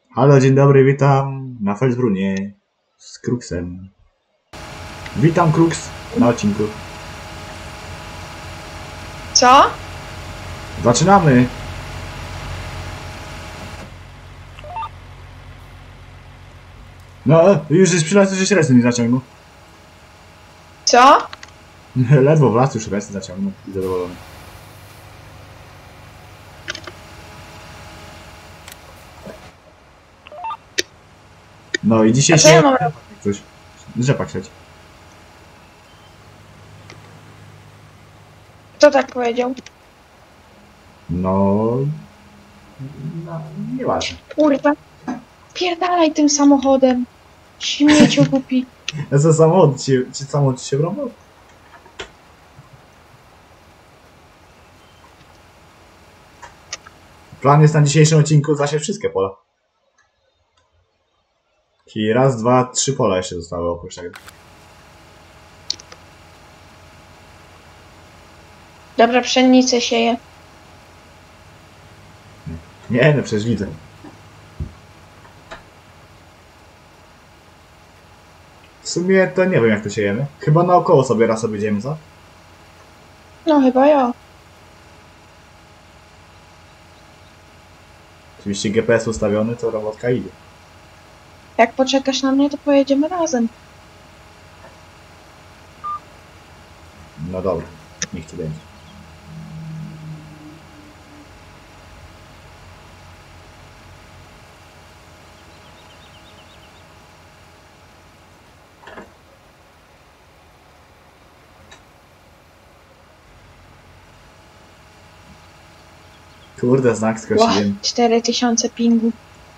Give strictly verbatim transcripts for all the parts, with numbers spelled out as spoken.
Halo, dzień dobry, witam na Felsbrunie z Kruksem. Witam, Kruks, na odcinku. Co? Zaczynamy! No, już jest przylazł, że się resy nie zaciągnął. Co? Ledwo w las już resy zaciągnął i zadowolony. No i dzisiaj A co się... ja mam robić? Coś. Rzepak sieć. Kto tak powiedział? No... no... Nieważne. Kurwa. Pierdalaj tym samochodem. Śmieciu głupi. Ja co, samochód ci... Czy samochód ci się wrąbał? Plan jest na dzisiejszym odcinku zasiać wszystkie pola. Czyli raz, dwa, trzy pola jeszcze zostały oprócz tego. Dobra, pszenicę sieję. Nie, no przecież widzę. W sumie to nie wiem jak to siejemy. Chyba naokoło sobie raz objedziemy, co? No chyba ja. Oczywiście G P S ustawiony, to robotka idzie. Jak poczekasz na mnie, to pojedziemy razem. No dobra, niech ci będzie. Kurde, znak skosiłem. cztery tysiące pingu.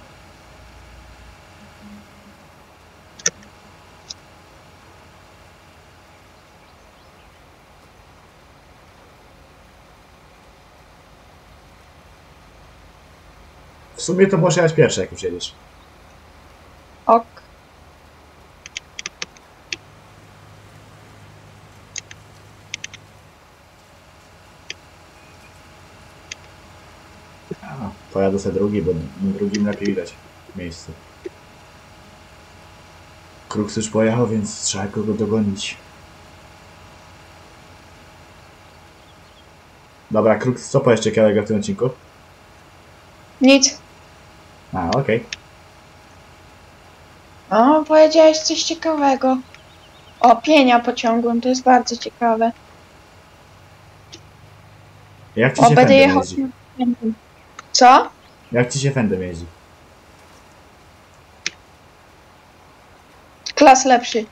W sumie to możesz jechać pierwszy, jak już jedziesz. Ok. A, pojadę sobie drugi, bo na drugim lepiej widać miejsce. Kruks już pojechał, więc trzeba kogo dogonić. Dobra, Kruks, co powiesz ciekawego w tym odcinku? Nic. A, okej. O, powiedziałeś coś ciekawego. O, pienia pociągłem, to jest bardzo ciekawe. Jak ci O, się będę Fendem jechał. jeździ? Co? Jak ci się Fendem jeździ? Klas lepszy.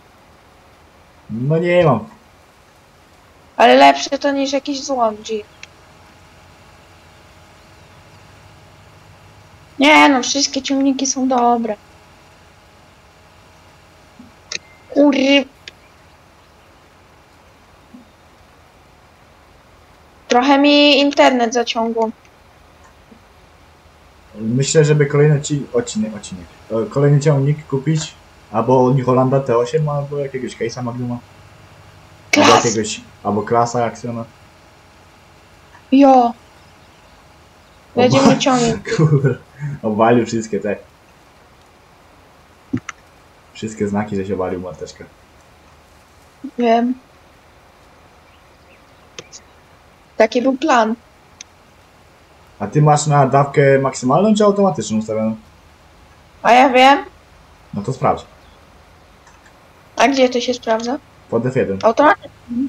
No nie mam. Ale lepszy to niż jakiś złom G. Nie no, wszystkie ciągniki są dobre. Kurry. Trochę mi internet zaciągło. Myślę, żeby kolejny ci... odcinek, odcinek. e, Kolejny ciągnik kupić. Albo New Hollanda T osiem, albo jakiegoś Case'a Magnuma. Albo Klas! jakiegoś... albo klasa Actiona. Jo. Będziemy ciągnik. Kur... Obalił wszystkie te... Wszystkie znaki, że się obalił marteczkę. Wiem. Taki był plan. A ty masz na dawkę maksymalną czy automatyczną ustawioną? A ja wiem. No to sprawdź. A gdzie to się sprawdza? Pod F jeden. Automatycznie.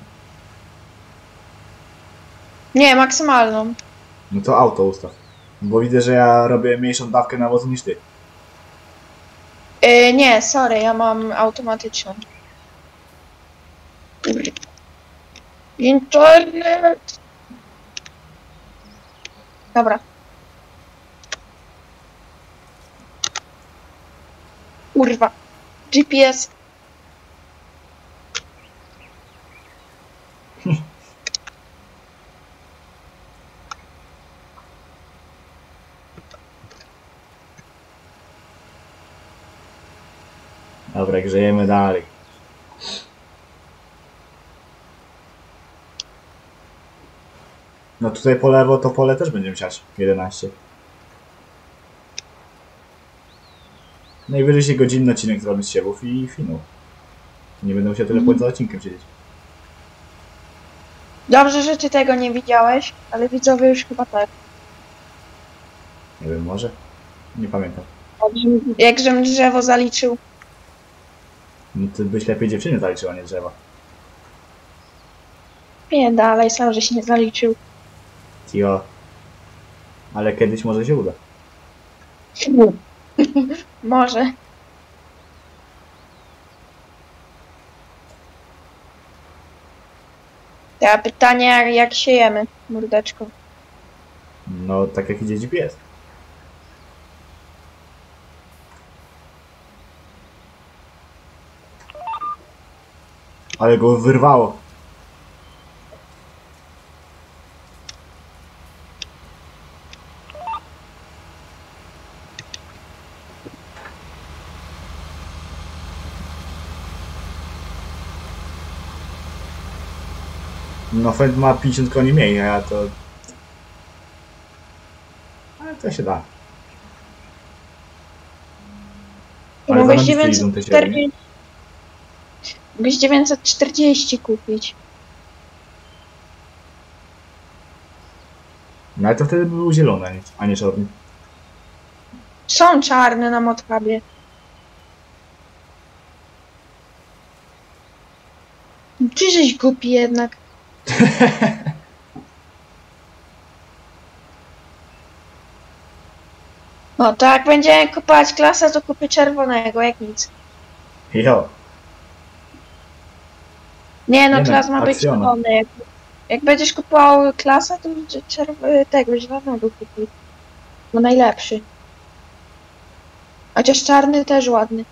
Nie, maksymalną. No to auto ustaw. Bo widzę, że ja robię mniejszą dawkę nawozu niż ty. Yy, nie, sorry, ja mam automatyczną. Internet! Dobra. Kurwa. G P S. Dobra, grzejemy dalej. No tutaj po lewo to pole też będziemy siać. jedenaście. Najwyżej się godzinny odcinek zrobić z siewów i finał. Nie będę musiał tyle Mhm. płyt za odcinkiem siedzieć. Dobrze, że ty tego nie widziałeś, ale widzowie już chyba tak. Nie wiem, może? Nie pamiętam. Jakżem drzewo zaliczył. No ty byś lepiej dziewczyny zaliczyła, nie drzewa. Nie, dalej, sam żeś nie zaliczył. Cio. Ale kiedyś może się uda. Może. Ja pytanie, jak, jak siejemy, mordeczko. No, tak jak idzie G P S. Ale go wyrwało. No, Fed ma pięćdziesiąt koni mniej, a ja to... Ale to się da. Ale Mogłeś zarobiste idą te siewy, nie? dziewięćset czterdzieści. Mogłeś dziewięćset czterdzieści kupić. No ale to wtedy by był zielony, a nie- a nie czarny. Są czarne na Modhubie. Ty żeś głupi jednak. No to jak będziemy kupować klasę, to kupię czerwonego, jak nic. Jo. Nie no, Nie no, klas ma być Aksjona. czerwony. Jak, jak będziesz kupował klasę, to czerw- tego zielonego kupuj. Bo najlepszy. Chociaż czarny też ładny.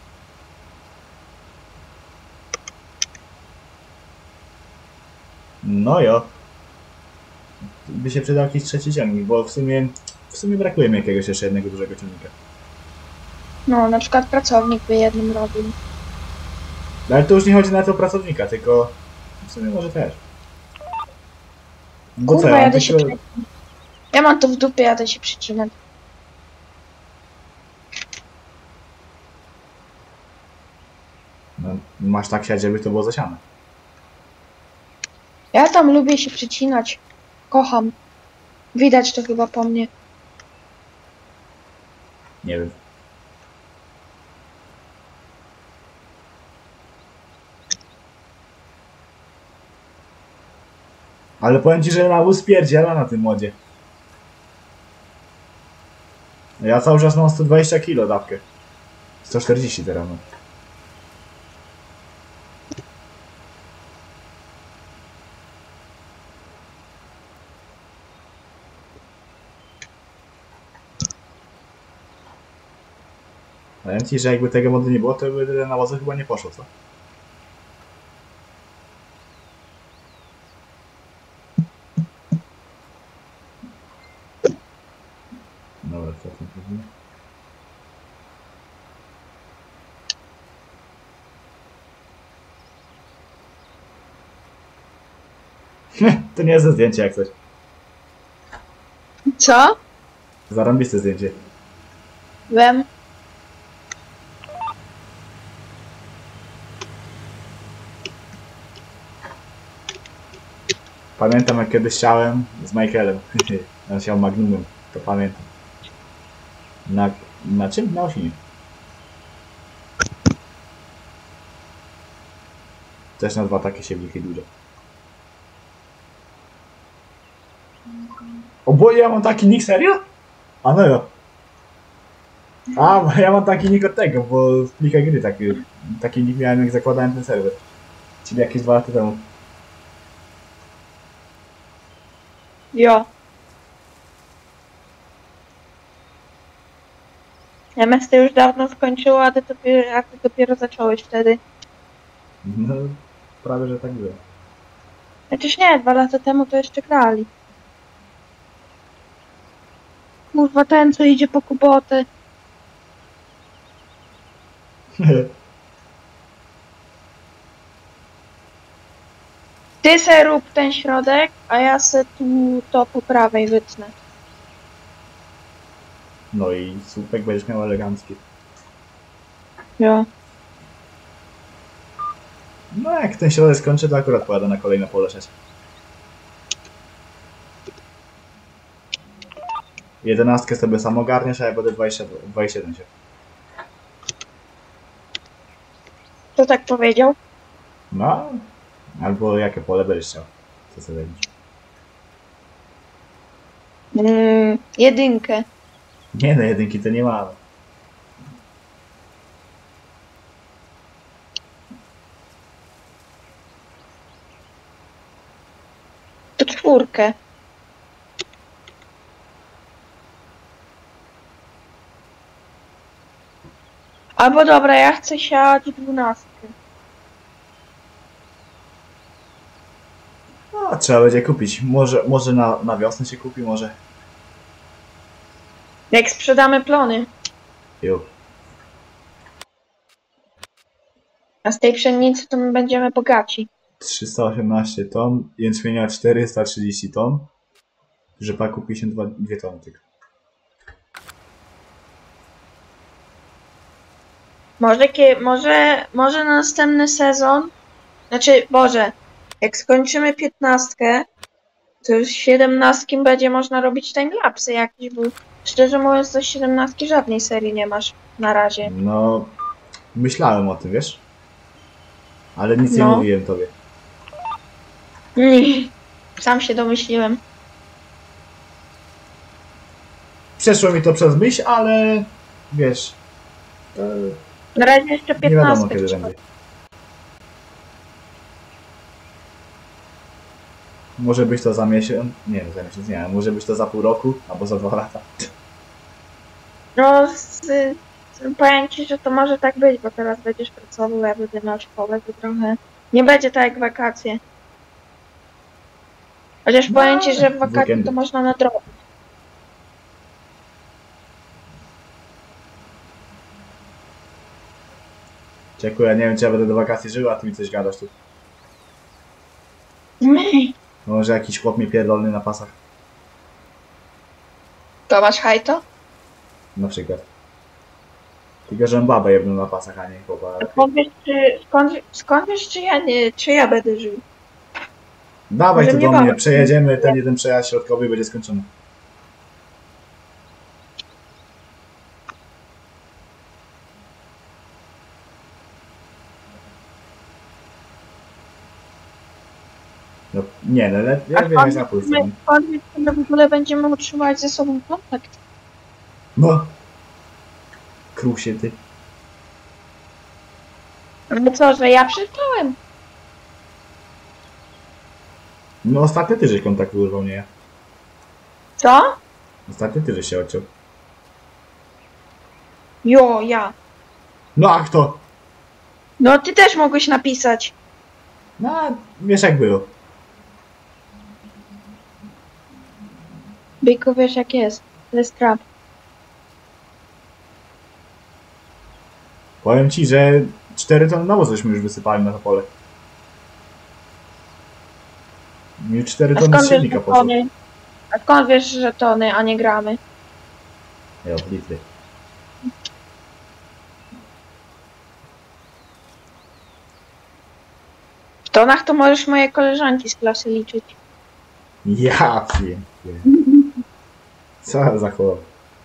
No jo. By się przydał jakiś trzeci ciągnik, bo w sumie... W sumie brakuje mi jakiegoś jeszcze jednego dużego ciągnika. No, na przykład pracownik by jednym robił. No ale to już nie chodzi na to pracownika, tylko... W sumie może też. Bo co, Kurwa, ja mam jadę się tylko... przycinać. Ja mam to w dupie, jadę się przycinać. No, masz tak siać, żeby to było zasiane. Ja tam lubię się przycinać. Kocham. Widać to chyba po mnie. Nie wiem. Ale powiem ci, że na spierdziela na tym modzie. Ja cały czas mam sto dwadzieścia kilo dawkę. sto czterdzieści teraz no. Powiem ci, że jakby tego modu nie było, to by tyle nawozu chyba nie poszło, co? Dobra, co tam powiedzieć? To nie jest zdjęcie jak coś. Co? Zarąbiste zdjęcie. Wiem. Pamiętam jak kiedyś siałem z Michaelem. On siał Magnumem, to pamiętam. Na, na czym? Na osinie. Też na dwa takie siewniki duże. Oboje ja mam taki nick, serio? A no jo. A, bo ja mam taki nick od tego, bo w plikach gry taki, taki nick miałem jak zakładałem ten serwer. Czyli jakieś dwa lata temu. Jo. M S T już dawno skończyło, a ty dopiero, a ty dopiero zacząłeś wtedy. No, prawie że tak było. Chociaż nie, dwa lata temu to jeszcze grali. Kurwa, ten co idzie po kubotę. Ty se rób ten środek, a ja se tu to po prawej wytnę. No i słupek będziesz miał elegancki. Jo. No jak ten środek skończy, to akurat pojadę na kolejne pole siać. Jedenastkę sobie sam ogarniesz, a ja będę dwadzieścia siedem się. Kto tak powiedział? No, albo jakie pole będziesz chciał. Co sobie robić? Mm, jedynkę. Nie no, jedynki to nie ma. To czwórkę. Albo dobra, ja chcę siać dwunastkę. No, trzeba będzie kupić. Może, może na, na wiosnę się kupi, może. Jak sprzedamy plony. Jo. A z tej pszenicy to my będziemy bogaci. trzysta osiemnaście ton, jęczmienia czterysta trzydzieści ton, rzepaku pięćdziesiąt dwa tony tylko. Może, kie, może, może na następny sezon, znaczy, Boże, jak skończymy piętnastkę, to już siedemnastkiem będzie można robić timelapsy jakieś, bo szczerze mówiąc do siedemnastki żadnej serii nie masz na razie. No, myślałem o tym, wiesz? Ale nic nie No. mówiłem tobie. Nie, sam się domyśliłem. Przeszło mi to przez myśl, ale wiesz, to Na razie jeszcze nie wiadomo piętnastkę. kiedy trzeba. będzie. Może być to za miesiąc, nie za miesiąc, nie, może być to za pół roku, albo za dwa lata. No, z, z, powiem ci, że to może tak być, bo teraz będziesz pracował, ja będę miał szkołę, to trochę nie będzie tak jak wakacje. Chociaż No, powiem ci, że w wakacje weekendy. to można nadrobić. Dziękuję, ja nie wiem czy ja będę do wakacji żył, a ty mi coś gadasz tu. Może jakiś chłop mi pierdolny na pasach, To masz hajto? na przykład. Tylko, że babę jedną na pasach, a nie chłopa. Skąd wiesz, czy, skąd, skąd wiesz, czy ja nie, czy ja będę żył? Dawaj Może tu mnie do mnie, baba- przejedziemy, ten jeden przejazd środkowy będzie skończony. No nie, no le- A ja wyjechać skąd na wiesz, Polskę. my- skąd wiesz, czy my w ogóle będziemy utrzymywać ze sobą kontakt? No. Krusie ty. No co, że ja przestałem. No ostatnio ty żeś kontakt urwał, nie ja. Co? Ostatnio ty żeś się odciął. Jo, ja. No a kto? No ty też mogłeś napisać. No, wiesz jak było. Byku, wiesz jak jest. To jest trap. Powiem ci, że cztery tony nawozu żeśmy już wysypali na to pole. Mi cztery A tony z skąd wiesz, silnika że poszło. tony? A skąd wiesz, że tony, a nie gramy? Ja, litry. W tonach to możesz moje koleżanki z klasy liczyć. Ja pięknie. Co za chłop.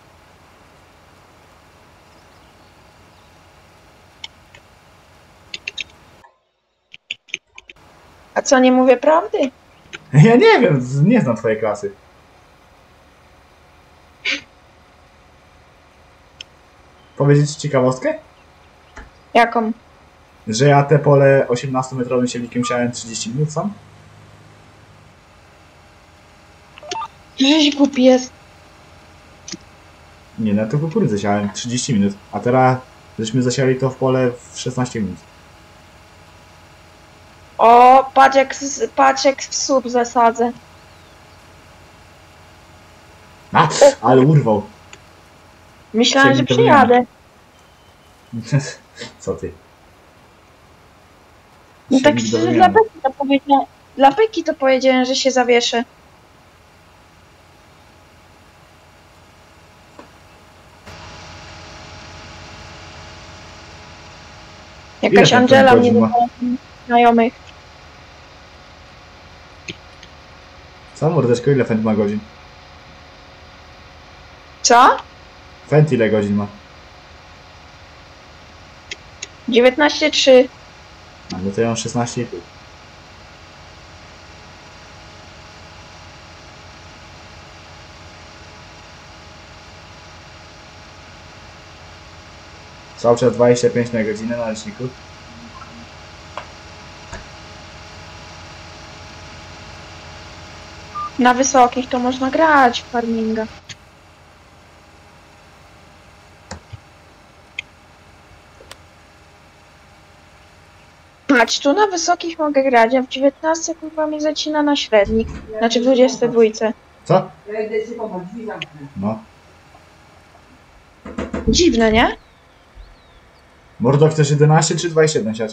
A co, nie mówię prawdy? Ja nie wiem, z- nie znam twojej klasy. Powiedzieć ci ciekawostkę? Jaką? Że ja te pole osiemnastometrowym silnikiem siałem trzydzieści minut sam? Żeś głupi jest. Nie, na to kukurydzę siałem trzydzieści minut, a teraz żeśmy zasiali to w pole w szesnaście minut. O, patrz jak, z- patrz jak w słup zasadzę. A, ale urwał. Myślałem, że Chcieli to przyjadę. Co ty? No tak Silnik do szczerze, dla wymiany. Beki to powiedziałem, dla Beki to powiedziałem, że się zawieszę. Jakaś tam Angela godzin mnie ma? do znajomych. Co, mordeczko, ile Fent ma godzin? Co? Fent ile godzin ma? dziewiętnaście trzy. A no to ja mam szesnaście i pół. Cały czas dwadzieścia pięć na godzinę na liczniku. Na wysokich to można grać w farminga. Patrz, tu na wysokich mogę grać, a w dziewiętnaście kurwa mnie zacina na średnich. Znaczy w dwudziestej dwójce. Co? No. Dziwne, nie? Mordo, chcesz jedenaście czy dwadzieścia siedem siać?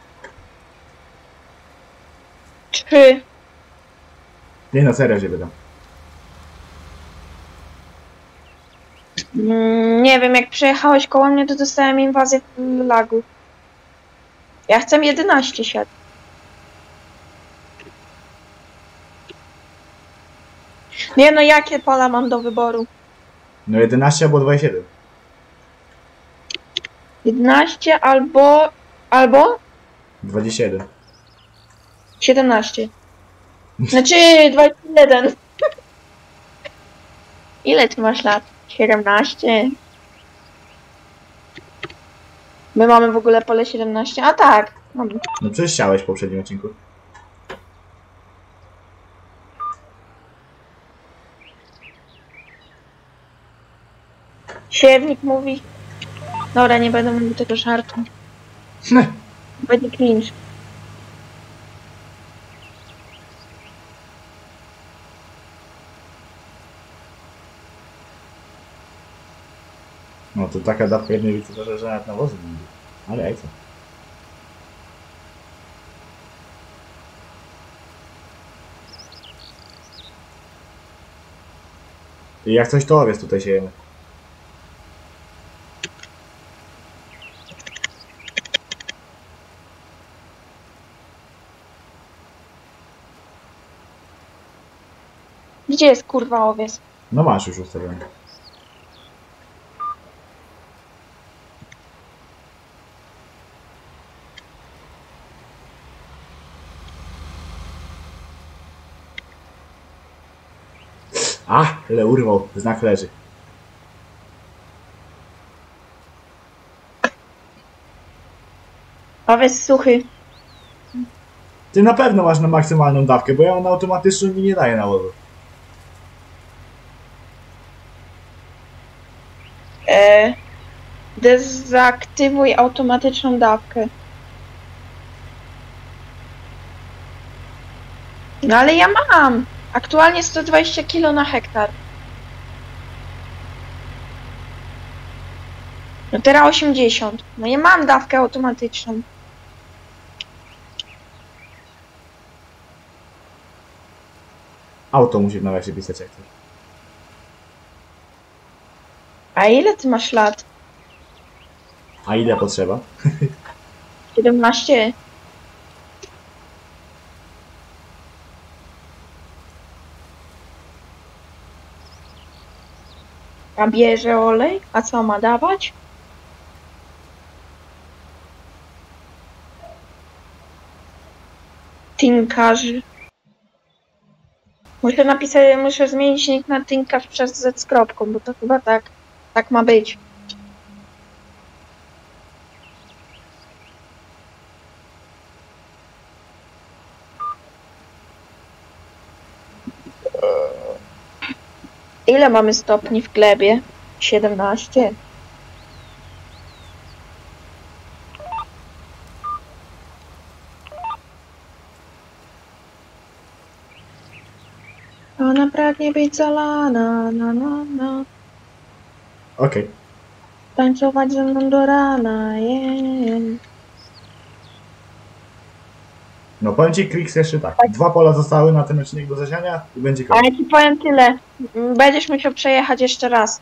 Trzy. Nie no, serio się pytam. Mm, nie wiem, jak przejechałeś koło mnie, to dostałem inwazję w lagu. Ja chcę jedenaście siat. Nie no, jakie pola mam do wyboru? No jedenaście albo dwadzieścia siedem. jedenaście albo... albo? dwadzieścia jeden. siedemnaście. Znaczy dwadzieścia jeden. Ile ty masz lat? siedemnaście. My mamy w ogóle pole siedemnaście. A tak. Mamy. No przecież chciałeś w poprzednim odcinku. Siewnik mówi. Dobra, nie będę mówił tego żartu. Będzie cringe. No to taka dawka jednej licytacji, że nawet nawozu nie będzie. Ale jajca. I jak coś to owiec tutaj siejemy. Gdzie jest kurwa owiec? No masz już ustawione. A, ale urwał, znak leży. Owiec suchy. Ty na pewno masz na maksymalną dawkę, bo ja mam na automatyczną i mi nie daje nawozu. E, dezaktywuj automatyczną dawkę. No ale ja mam. Aktualnie sto dwadzieścia kilo na hektar. No teraz osiemdziesiąt. No ja mam dawkę automatyczną. Auto musi w nawiasie pisać jak chcesz. A ile ty masz lat? A ile potrzeba? siedemnaście. A bierze olej? A co ma dawać? Tinkarzy. Muszę napisać, muszę zmienić nick na tinkarz przez Z z kropką, bo to chyba tak, tak ma być. Ile mamy stopni w glebie? siedemnaście. Ona pragnie być zalana, na na na. Okej. Okay. Tańcować ze mną do rana, yeah. No powiem ci, Kliks jeszcze tak. Dwa pola zostały na ten odcinek do zasiania i będzie koniec. Ale ci powiem tyle. Będziesz musiał przejechać jeszcze raz.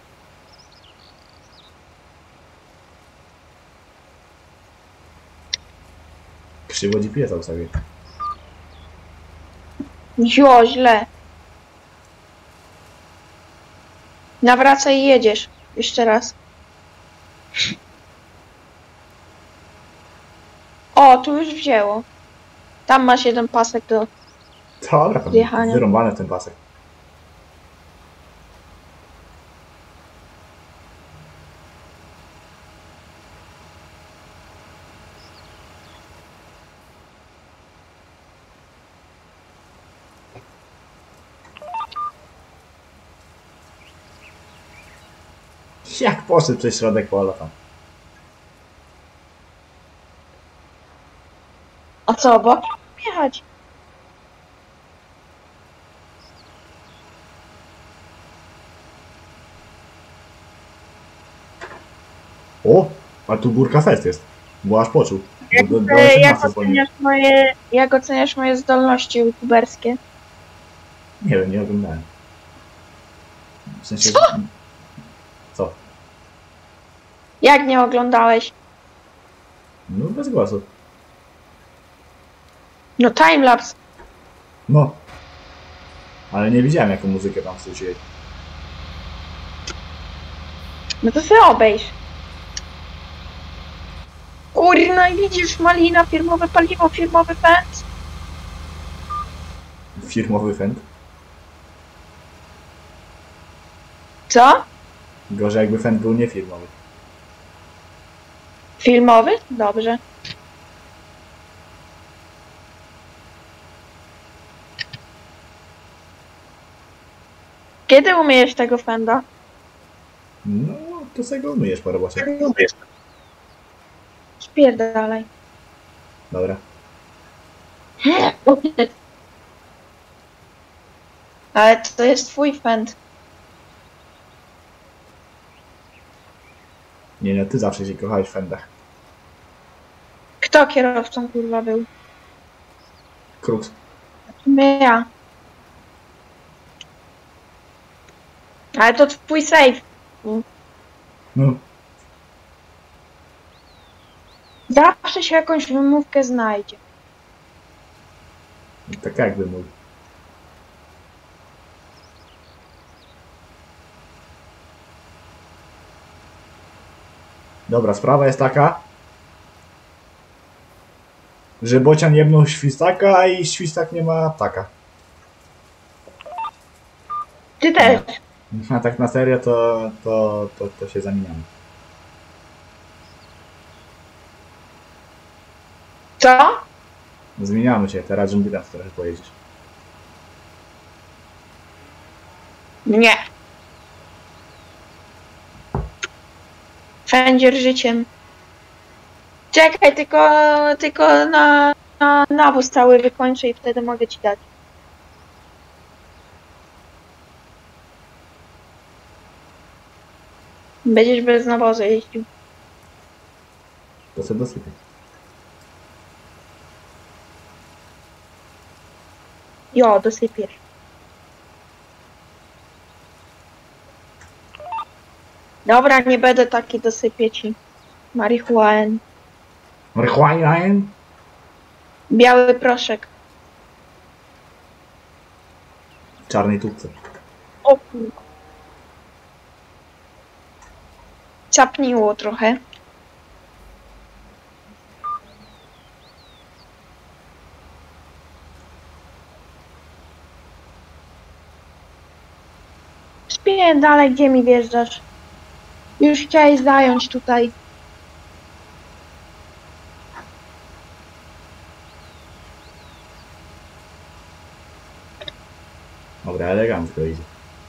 Krzywo G P S-a ustawię. Jo, źle. Nawracaj i jedziesz. Jeszcze raz. O, tu już wzięło. Tam masz jeden pasek do... Dobra, tam Zjechania. wyrąbane w ten pasek. Jak poszedł przez środek pola tam. A co, bo jechać? O! A tu Burka Fest jest. Bo aż poczuł. Jak, Do, do, do e, jak, osiemnastki oceniasz moje, jak oceniasz moje zdolności youtuberskie? Nie wiem, nie oglądałem. W sensie... Co? Co? Jak nie oglądałeś? No bez głosu. No timelapse. No. Ale nie widziałem jaką muzykę tam wrzuciłeś. No to sobie obejrz. Kurna, i widzisz, malina, firmowe paliwo, firmowy pęd. Firmowy fend. Co? Gorzej jakby fend był niefirmowy. Filmowy? Dobrze. Kiedy umyjesz tego fenda? No, to sobie go umyjesz po robocie. Spierdalaj. Dobra. Ale to jest twój fend. Nie, no, ty zawsze się kochałeś w fendach. Kto kierowcą kurwa był? Kruks. Nie ja. Ale to twój save. No, Zawsze się jakąś wymówkę znajdzie. tak jakby mój. Dobra, sprawa jest taka, że bocian jebnął świstaka i świstak nie ma ptaka. Ty też. A tak na serio to, to, to, to się zamieniamy. Co? Zmieniamy się, teraz żądam trochę pojedziesz. Nie. Fędzier życiem. Czekaj, tylko, tylko na, na nawóz cały wykończę i wtedy mogę ci dać. Będziesz bez nawozu jeździł. To sobie dosypię. Jo, dosypiesz. Dobra, nie będę taki dosypię ci. Marihuan. Marihuana? Biały proszek. W czarnej tubce. O kurwa. Capniło trochę. Spię dalej, gdzie mi wjeżdżasz? Już chciałeś zająć tutaj. Dobra, elegancko idzie.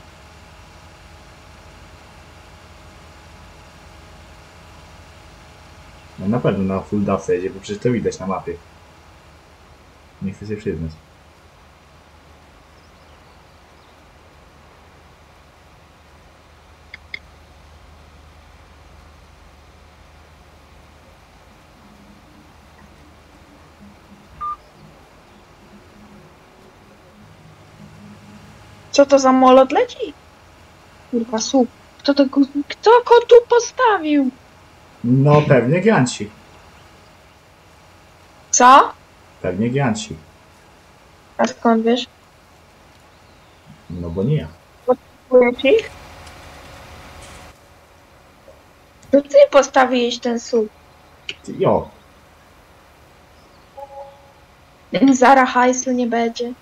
No na pewno na full dawce jedzie, bo przecież to widać na mapie. Nie chcę się przyznać. Co to za molot leci? Kurwa, słup. Kto to, kto go tu postawił? No pewnie Gianci. Co? Pewnie giganci. A skąd wiesz? No bo nie ja. Potrzebujesz ich? To ty postawiłeś ten słup. Ty, jo. Zara hajsu nie będzie.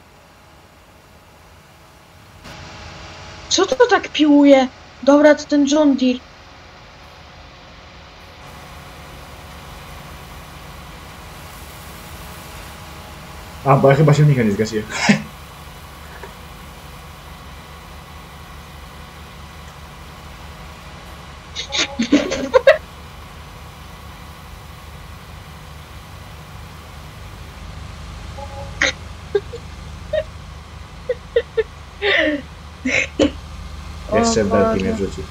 Co to tak piłuje? Dobra, to ten John Deere. A, bo ja chyba silnika nie zgasiłem. Jeszcze w belki mnie wrzucił.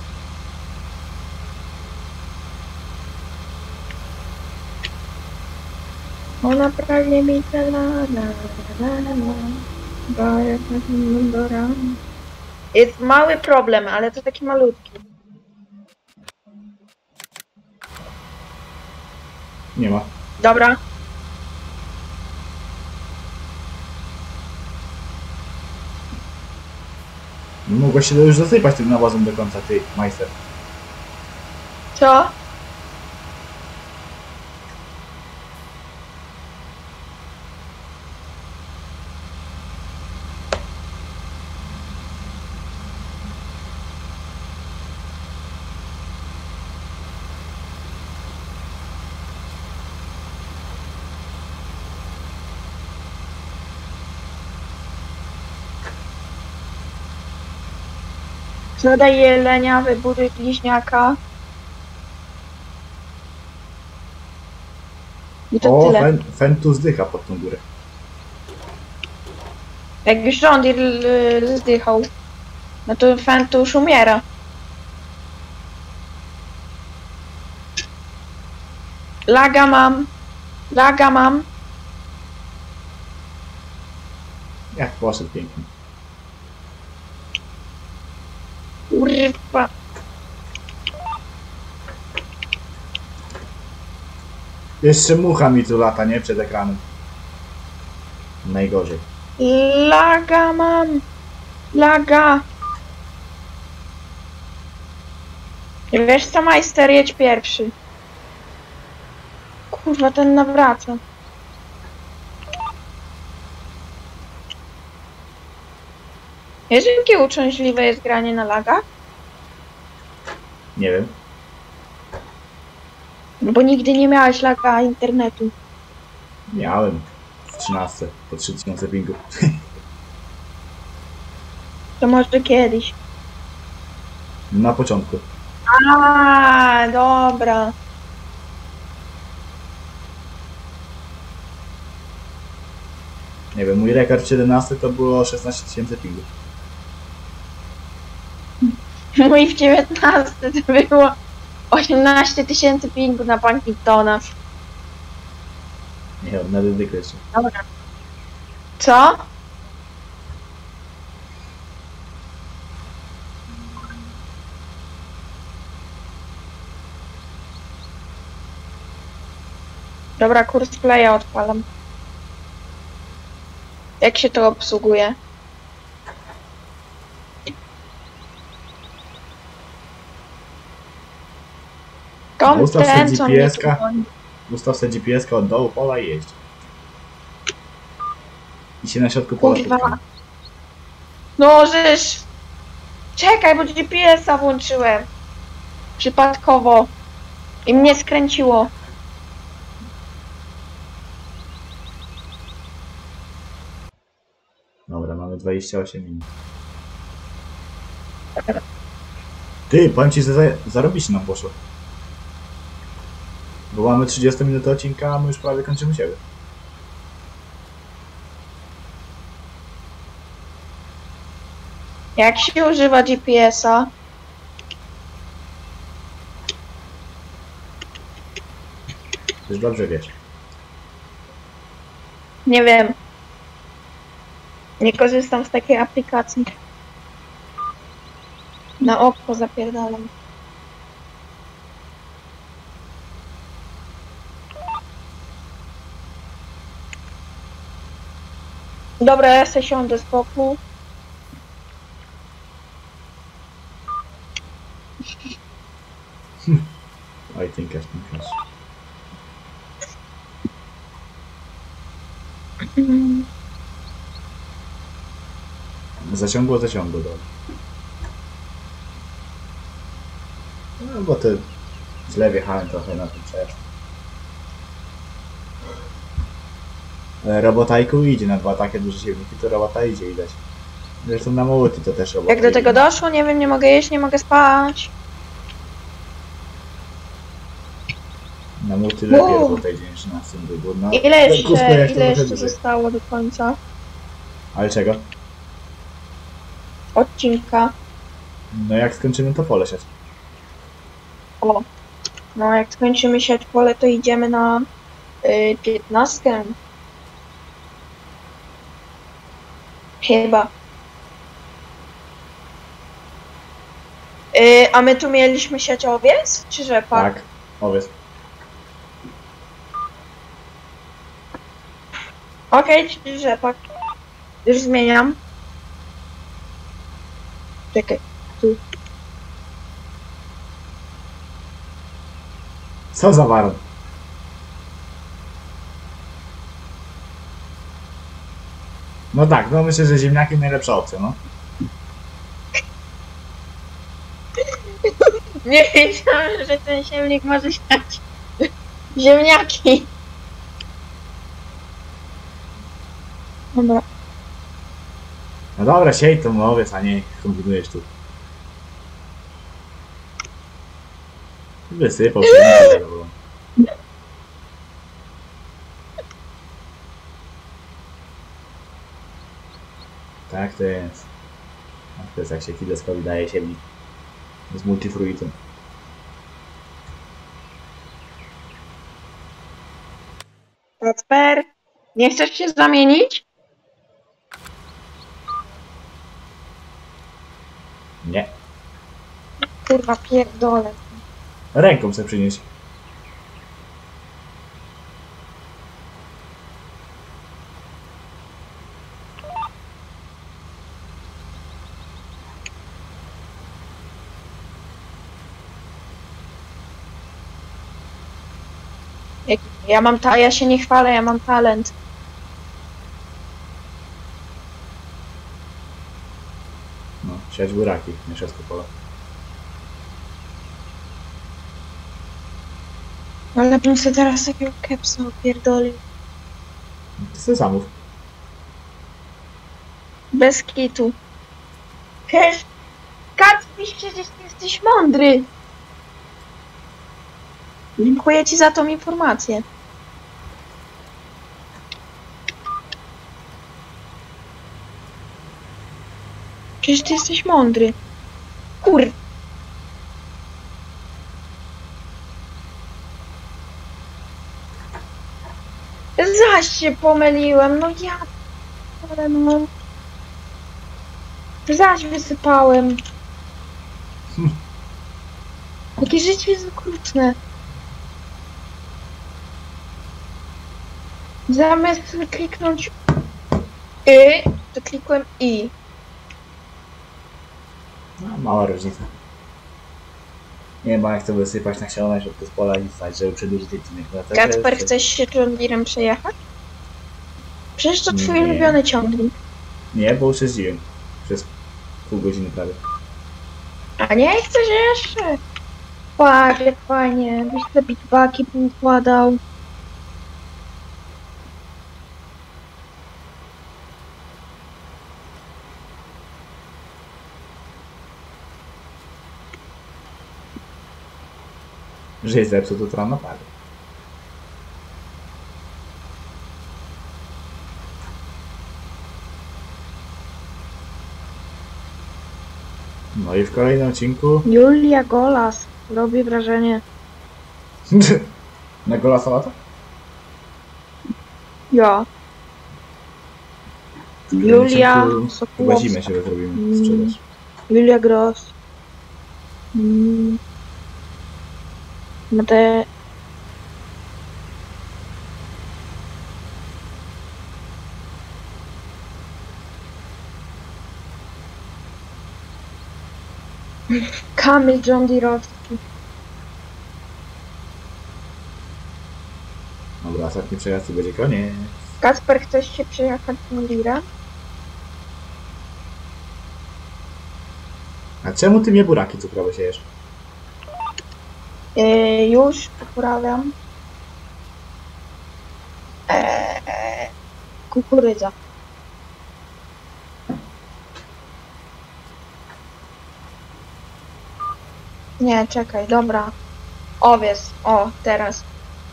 Ona prawie mi te la la la la la. Bo jak do rana. Jest mały problem, ale to taki malutki. Nie ma. Dobra. Mogłeś się już zasypać tym nawozem do końca, ty, majster. Co? Zadaj jelenia, wybuduj bliźniaka. I to O, tyle. fen, fen tu zdycha pod tą górę. Jak już John Deere l- zdychał, no to fan to już umiera. Laga mam. Laga mam. Jak poszedł pięknie. Kurwa. Jeszcze mucha mi tu lata, nie? Przed ekranem. Najgorzej. Laga mam. Laga. Wiesz co, majster, jedź pierwszy. Kurwa, ten nawraca. Wiesz, jakie uciążliwe jest granie na lagach? Nie wiem. No bo nigdy nie miałeś laga internetu. Miałem. W trzynastce po trzy tysiące pingu. To może kiedyś. Na początku. A, dobra. Nie wiem, mój rekord w siedemnastce to było szesnaście tysięcy pingu. Mój w dziewiętnastce to było osiemnaście tysięcy pingu na Pankingtona. Nie wiem, na dedyku jeszcze. Dobra. Co? Dobra, kurs playa odpalam. Jak się to obsługuje? No, ustaw sobie Ten, co mnie G P S-ka. tu goni. Ustaw sobie G P S-ka od dołu pola i jeźdź. I się na środku pola Kurwa. spotkamy. No, żeż... Czekaj, bo G P S-a włączyłem. Przypadkowo. I mnie skręciło. Dobra, mamy dwadzieścia osiem minut. Ty, powiem ci, że za, zarobić nam poszło. Bo mamy trzydzieści minut odcinka, a my już prawie kończymy siebie. Jak się używa G P S-a? Już dobrze wiesz. Nie wiem. Nie korzystam z takiej aplikacji. Na oko zapierdalam. Dobra, ja se siądę z boku. Oj, tynkasz, tynkasz. Zasiągło, zasiągło, dobra. No bo ty źle wjechałem trochę na ten przejazd. Robotajku idzie na dwa takie duże silniki, to robota idzie widać. Zresztą na multi to też robota Jak do idzie. tego doszło, nie wiem, nie mogę jeść, nie mogę spać. Na multi lepiej Wow. robota idzie niż na singlu, bo na... Ile na kółko jeszcze, jak to ile trochę jeszcze dłużej. zostało do końca Ale czego? odcinka? No jak skończymy to pole siać. O. No jak skończymy siać pole, to idziemy na y, piętnastkę. Chyba. Y, a my tu mieliśmy siać owiec, czy rzepak? Tak, owiec. Okej, czyli rzepak. Już zmieniam. Czekaj. Tu. Co za waron? No tak, no myślę, że ziemniaki najlepsza opcja, no. Nie wiedziałem, że ten siewnik może siać ziemniaki. Dobra. No dobra, siej to owiec, a nie kombinujesz tu. Wysypał się. Tak to jest. Tak to jest jak się Kideskowi daje siewnik. Z multifruitem. Kacper, nie chcesz się zamienić? Nie. Kurwa, pierdolę. Ręką sobie przynieść. Jak- Ja mam ta, ja się nie chwalę, ja mam talent. No, siać buraki, nie wszystko pola. Ale bym sobie teraz takiego kepsa opierdolił. Ty sobie zamów. Bez kitu. Przecież, Kacpi, przecież ty jesteś mądry. Dziękuję ci za tą informację. Przecież ty jesteś mądry. Kur... Zaś się pomyliłem, no ja... Ale no... Zaś wysypałem. Jakie życie jest okrutne. Zamiast kliknąć Y, to klikłem I. No, mała różnica. Nie ma jak to wysypać na ścianę, żeby to z pola i stać, żeby przedłużyć odcinek. No, to Kacper, jest- chcesz się John Deerem przejechać? Przecież to twój Nie. ulubiony ciągnik. Nie, bo już jeździłem. Przez pół godziny prawie. A nie chcesz jeszcze? Patrz, jak fajnie. Byś te bitbaki układał. Że jest zepsuł, to trzeba naprawić. No i w kolejnym odcinku Julia Golas. Robi wrażenie. na gola salata? Ja. W kolejnym Julia odcinku Chyba Sokołowska. zimę się zrobimy, sprzedaż. Julia Gross. Mm. Mate... Kamil John Deere'owski. Dobra, ostatni przejazd i będzie koniec. Kacper, chcesz się przejechać John Deere'a? A czemu ty mnie buraki cukrowe siejesz? Yy, już uprawiam. Eee, kukurydza. Nie, czekaj, dobra. Owiec, o, teraz.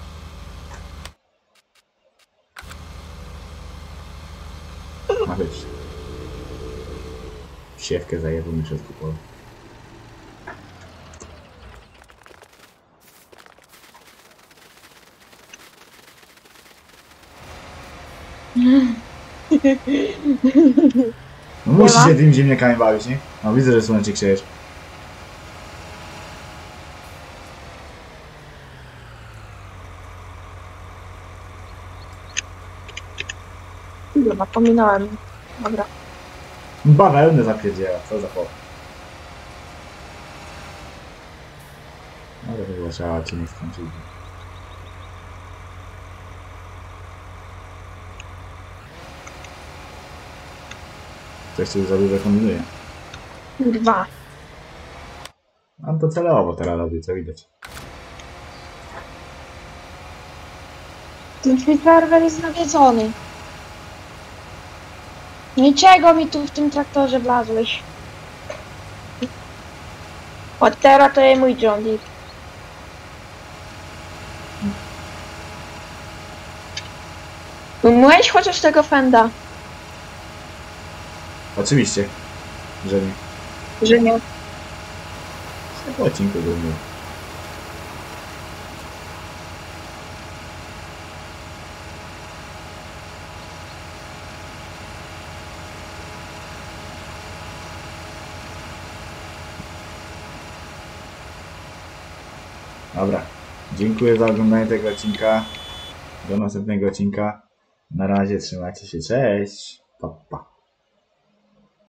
Ma być. Siewkę zajebał mi przez kupol. No musisz ma? się tymi ziemniakami bawić, nie? No widzę, że słonecznik siejesz. Chyba pominąłem. Dobra. Bawełnę zapierdziela, co za chłop. Ale to chyba trzeba cię nie skończyć. Coś tu za dużo kombinuje. Dwa. On to celowo teraz robi, co widać. Ten twój serwer jest nawiedzony. Niczego mi tu w tym traktorze wlazłeś. Od teraz to jest mój John Deere. Umyłeś chociaż tego fenda? Oczywiście, że nie. Że nie. W tym odcinku był mój. Dobra, dziękuję za oglądanie tego odcinka. Do następnego odcinka. Na razie trzymajcie się, cześć. Pa, pa.